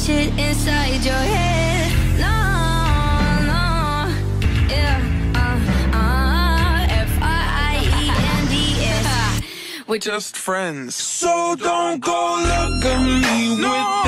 shit inside your head. No, no, yeah. Friends. We're just friends. So don't go look at me with